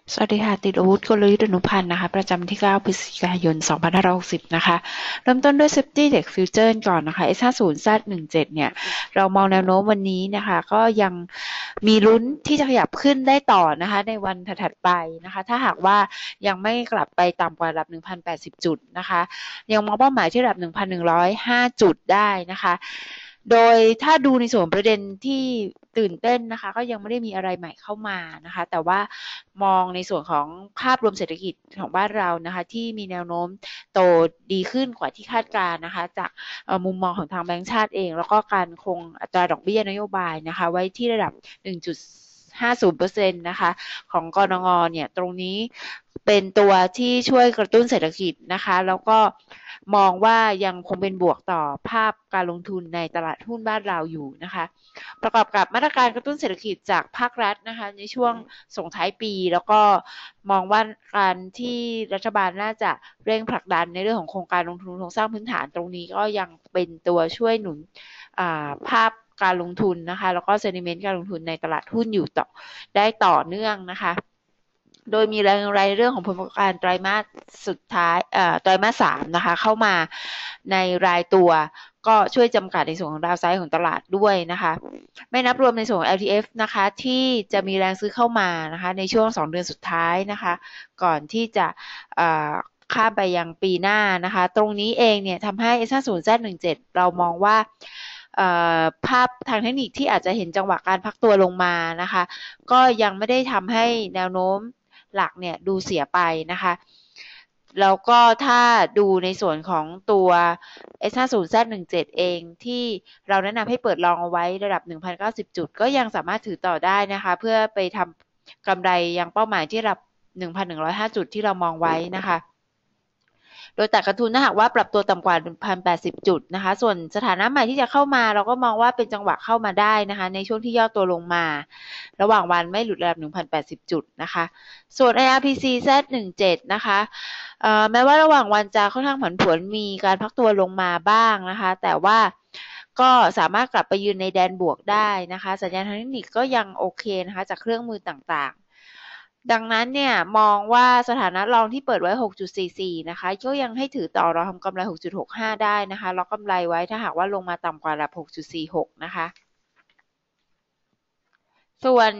สวัสดีค่ะติดอาวุธกลยุทธ์อนุพันธ์นะคะประจำที่9พฤศจิกายน2560นะคะเริ่มต้นด้วย Safety Tech Future ก่อนนะคะ S50Z17 เนี่ยเรามองแนวโน้มวันนี้นะคะก็ยังมีลุ้นที่จะขยับขึ้นได้ต่อนะคะในวันถัดๆไปนะคะถ้าหากว่ายังไม่กลับไปต่ำกว่าระดับ 1,080 จุดนะคะยังมองเป้าหมายที่ระดับ 1,105 จุดได้นะคะโดยถ้าดูในส่วนประเด็นที่ตื่นเต้นนะคะก็ยังไม่ได้มีอะไรใหม่เข้ามานะคะแต่ว่ามองในส่วนของภาพรวมเศรษฐกิจของบ้านเรานะคะที่มีแนวโน้มโตดีขึ้นกว่าที่คาดการณ์นะคะจากมุมมองของทางแบงก์ชาติเองแล้วก็การคงอัตราดอกเบี้ยนโยบายนะคะไว้ที่ระดับ 1.50% นะคะของกนงเนี่ยตรงนี้เป็นตัวที่ช่วยกระตุ้นเศรษฐกิจนะคะแล้วก็มองว่ายังคงเป็นบวกต่อภาพการลงทุนในตลาดหุ้นบ้านเราอยู่นะคะประกอบกับมาตรการกระตุ้นเศรษฐกิจจากภาครัฐนะคะในช่วงส่งท้ายปีแล้วก็มองว่าการที่รัฐบาลน่าจะเร่งผลักดันในเรื่องของโครงการลงทุนโครงสร้างพื้นฐานตรงนี้ก็ยังเป็นตัวช่วยหนุนภาพการลงทุนนะคะแล้วก็เซนิเมนต์การลงทุนในตลาดหุ้นอยู่ต่อเนื่องนะคะโดยมีรายเรื่องของผลประกอบการไตรมาสสุดท้ายไตรมาส3นะคะเข้ามาในรายตัวก็ช่วยจำกัดในส่วนของดาวไซด์ของตลาดด้วยนะคะไม่นับรวมในส่วนของ LTF นะคะที่จะมีแรงซื้อเข้ามานะคะในช่วง2เดือนสุดท้ายนะคะก่อนที่จะข้ามไปยังปีหน้านะคะตรงนี้เองเนี่ยทำให้ S50Z17 เรามองว่าภาพทางเทคนิคที่อาจจะเห็นจังหวะการพักตัวลงมานะคะก็ยังไม่ได้ทำให้แนวโน้มหลักเนี่ยดูเสียไปนะคะแล้วก็ถ้าดูในส่วนของตัว S50Z17 เองที่เราแนะนำให้เปิดลองเอาไว้ระดับ 1,090 จุดก็ยังสามารถถือต่อได้นะคะเพื่อไปทำกำไรยังเป้าหมายที่ระดับ 1,105 จุดที่เรามองไว้นะคะโดยตัดกระทุนถ้าหากว่าปรับตัวต่ำกว่า 1,080 จุดนะคะส่วนสถานะใหม่ที่จะเข้ามาเราก็มองว่าเป็นจังหวะเข้ามาได้นะคะในช่วงที่ย่อตัวลงมาระหว่างวันไม่หลุดระดับ 1,080 จุดนะคะส่วน IRPC Z17 นะคะแม้ว่าระหว่างวันจะค่อนข้างผันผวนมีการพักตัวลงมาบ้างนะคะแต่ว่าก็สามารถกลับไปยืนในแดนบวกได้นะคะสัญญาณทางเทคนิคก็ยังโอเคนะคะจากเครื่องมือต่างๆดังนั้นเนี่ยมองว่าสถานะรองที่เปิดไว้ 6.44 นะคะก็ยังให้ถือต่อเราทำกำไร 6.65 ได้นะคะล็อกกำไรไว้ถ้าหากว่าลงมาต่ำกว่าระดับ 6.46 นะคะส่วน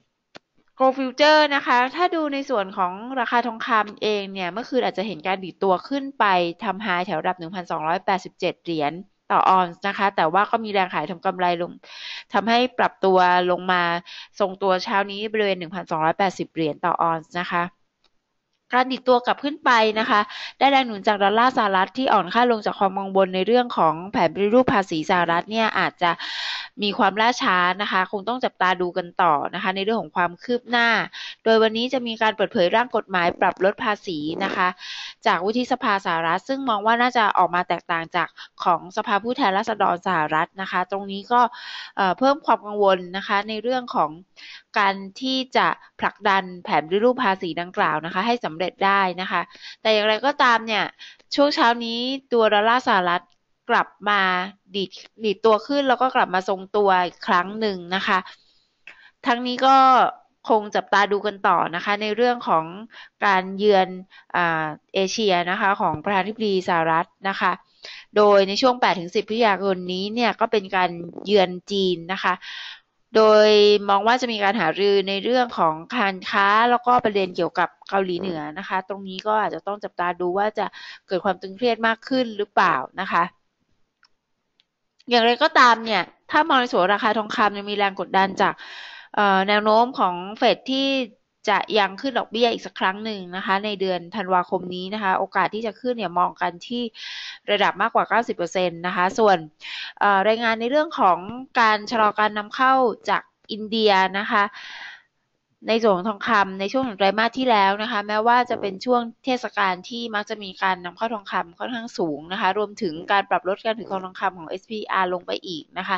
Gold Future นะคะถ้าดูในส่วนของราคาทองคำเองเนี่ยเมื่อคืนอาจจะเห็นการดีดตัวขึ้นไปทำไฮแถวระดับ 1,287 เหรียญต่อออนซ์นะคะแต่ว่าก็มีแรงขายทำกำไรลงทำให้ปรับตัวลงมาทรงตัวเช้านี้บริเวณ 1,280 เหรียญต่อออนซ์นะคะการดิดตัวกลับขึ้นไปนะคะได้แรงหนุนจากดอลลาร์สหรัฐที่อ่อนค่าลงจากความกังวลในเรื่องของแผนปฏิรูปภาษีสหรัฐเนี่ยอาจจะมีความล่าช้านะคะคงต้องจับตาดูกันต่อนะคะในเรื่องของความคืบหน้าโดยวันนี้จะมีการเปิดเผยร่างกฎหมายปรับลดภาษีนะคะจากวุฒิสภาสหรัฐซึ่งมองว่าน่าจะออกมาแตกต่างจากของสภาผู้แทนราษฎรสหรัฐนะคะตรงนี้ก็เพิ่มความกังวลนะคะในเรื่องของการที่จะผลักดันแผนปฏิรูปภาษีดังกล่าวนะคะให้สำเร็จได้นะคะแต่อย่างไรก็ตามเนี่ยช่วงเช้านี้ตัวดอลลาร์สหรัฐกลับมาดีดตัวขึ้นแล้วก็กลับมาทรงตัวอีกครั้งหนึ่งนะคะทั้งนี้ก็คงจับตาดูกันต่อนะคะในเรื่องของการเยือนเอเชียนะคะของประธานาธิบดีสหรัฐนะคะโดยในช่วง 8-10 พฤศจิกายนนี้เนี่ยก็เป็นการเยือนจีนนะคะโดยมองว่าจะมีการหารือในเรื่องของการค้าแล้วก็ประเด็นเกี่ยวกับเกาหลีเหนือนะคะตรงนี้ก็อาจจะต้องจับตาดูว่าจะเกิดความตึงเครียดมากขึ้นหรือเปล่านะคะอย่างไรก็ตามเนี่ยถ้ามองในส่วนราคาทองคำยังมีแรงกดดันจากแนวโน้มของเฟดที่จะยังขึ้นดอกเบี้ยอีกสักครั้งหนึ่งนะคะในเดือนธันวาคมนี้นะคะโอกาสที่จะขึ้นเนี่ยมองกันที่ระดับมากกว่า 90% นะคะส่วนรายงานในเรื่องของการชะลอการนำเข้าจากอินเดียนะคะในส่วนของทองคำในช่วงของไตรมาสที่แล้วนะคะแม้ว่าจะเป็นช่วงเทศกาลที่มักจะมีการนำเข้าทองคำค่อนข้างสูงนะคะรวมถึงการปรับลดการถือครองทองคำของ SPR ลงไปอีกนะคะ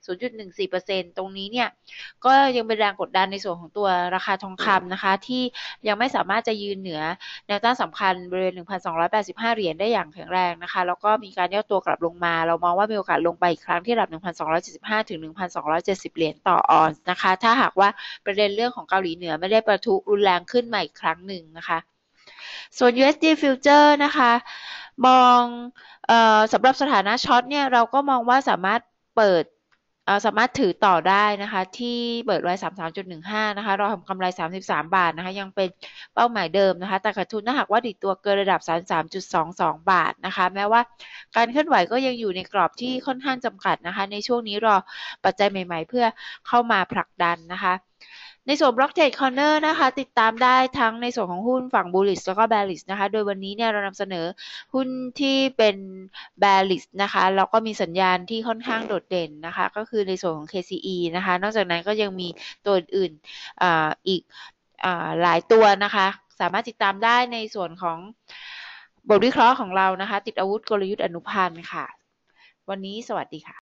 0.14% ตรงนี้เนี่ยก็ยังเป็นแรงกดดันในส่วนของตัวราคาทองคำนะคะที่ยังไม่สามารถจะยืนเหนือแนวต้านสำคัญบริเวณ 1,285 เหรียญได้อย่างแข็งแรงนะคะแล้วก็มีการย่อตัวกลับลงมาเรามองว่ามีโอกาสลงไปอีกครั้งที่ระดับ 1,275 ถึง 1,270 เหรียญต่อออนซ์นะคะถ้าหากว่าประเด็นเรื่องของเกาหลีเหนือไม่ได้ประทุรุนแรงขึ้นมาอีกครั้งหนึ่งนะคะส่วน USD Future นะคะมองสำหรับสถานะช็อตเนี่ยเราก็มองว่าสามารถถือต่อได้นะคะที่เปิดไว้ 33.15 นะคะเราทำกำไร33 บาทนะคะยังเป็นเป้าหมายเดิมนะคะแต่ขาดทุนถ้าหากว่าดิดตัวเกินระดับ 33.22 บาทนะคะแม้ว่าการเคลื่อนไหวก็ยังอยู่ในกรอบที่ค่อนข้างจำกัดนะคะในช่วงนี้รอปัจจัยใหม่ๆเพื่อเข้ามาผลักดันนะคะในส่วน Block Trade Corner นะคะติดตามได้ทั้งในส่วนของหุ้นฝั่ง Bullish แล้วก็ Bearish นะคะโดยวันนี้เนี่ยเรานำเสนอหุ้นที่เป็น Bearish นะคะแล้วก็มีสัญญาณที่ค่อนข้างโดดเด่นนะคะก็คือในส่วนของ KCE นะคะนอกจากนั้นก็ยังมีตัวอื่นอีกหลายตัวนะคะสามารถติดตามได้ในส่วนของบทวิเคราะห์ของเรานะคะติดอาวุธกลยุทธ์อนุพันธ์ค่ะวันนี้สวัสดีค่ะ